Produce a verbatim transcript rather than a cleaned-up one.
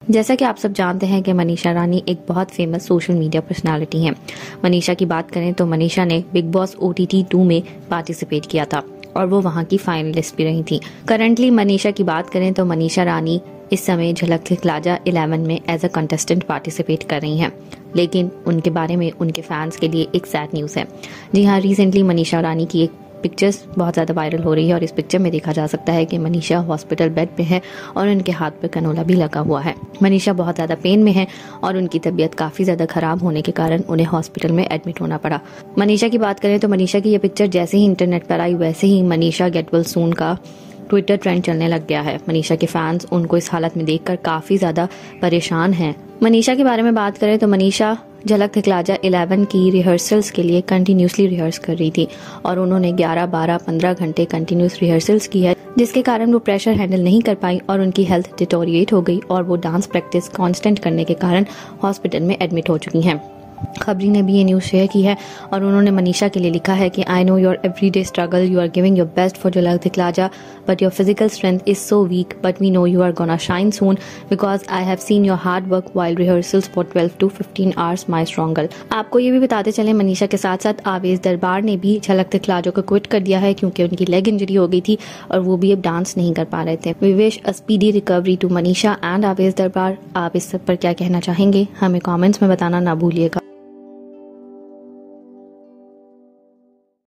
जैसा कि आप सब जानते हैं कि मनीषा रानी एक बहुत फेमस सोशल मीडिया पर्सनालिटी हैं। मनीषा की बात करें तो मनीषा ने big boss O T T two में पार्टिसिपेट किया था और वो वहां की फाइनलिस्ट भी रही थी। करंटली मनीषा की बात करें तो मनीषा रानी इस समय झलक दिखलाजा इलेवन में एज अ कंटेस्टेंट पार्टिसिपेट कर रही हैं, लेकिन उनके बारे में उनके फैंस के लिए एक सैड न्यूज़ है। जी हाँ, रिसेंटली मनीषा रानी की एक पिक्चर्स बहुत ज़्यादा वायरल हो रही है और इस पिक्चर में देखा जा सकता है कि मनीषा हॉस्पिटल बेड पे है और उनके हाथ पर कनोला भी लगा हुआ है। मनीषा बहुत ज़्यादा पेन में है और उनकी तबीयत काफ़ी ज़्यादा खराब होने के कारण उन्हें हॉस्पिटल में एडमिट होना पड़ा। मनीषा की बात करें तो मनीषा की ये पिक्चर जैसे ही इंटरनेट पर आई वैसे ही मनीषा गेट वेल सून का ट्विटर ट्रेंड चलने लग गया है। मनीषा के फैंस उनको इस हालत में देखकर काफ़ी ज़्यादा परेशान हैं। मनीषा के बारे में बात करें तो मनीषा झलक दिखलाजा इलेवन की रिहर्सल्स के लिए कंटिन्यूसली रिहर्स कर रही थी और उन्होंने ग्यारह, बारह, पंद्रह घंटे कंटिन्यूस रिहर्सल्स की है, जिसके कारण वो प्रेशर हैंडल नहीं कर पाई और उनकी हेल्थ डिटोरिएट हो गई और वो डांस प्रैक्टिस कांस्टेंट करने के कारण हॉस्पिटल में एडमिट हो चुकी हैं। खबरी ने भी ये न्यूज़ शेयर की है और उन्होंने मनीषा के लिए लिखा है कि I know your everyday struggle, you are giving your best for Jhalak Dikhla Jaa, but your physical strength is so weak, but we know you are gonna shine soon because I have seen your hard work while rehearsals for twelve to fifteen hours my strong girl. आपको ये भी बताते चले मनीषा के साथ साथ आवेश दरबार ने भी झलक दिखलाजा को क्विट कर दिया है क्योंकि उनकी लेग इंजरी हो गई थी और वो भी अब डांस नहीं कर पा रहे थे। We wish a speedy recovery to Manisha and Avesh Darbar. आप इस सब पर क्या कहना चाहेंगे हमें कॉमेंट्स में बताना ना भूलिएगा।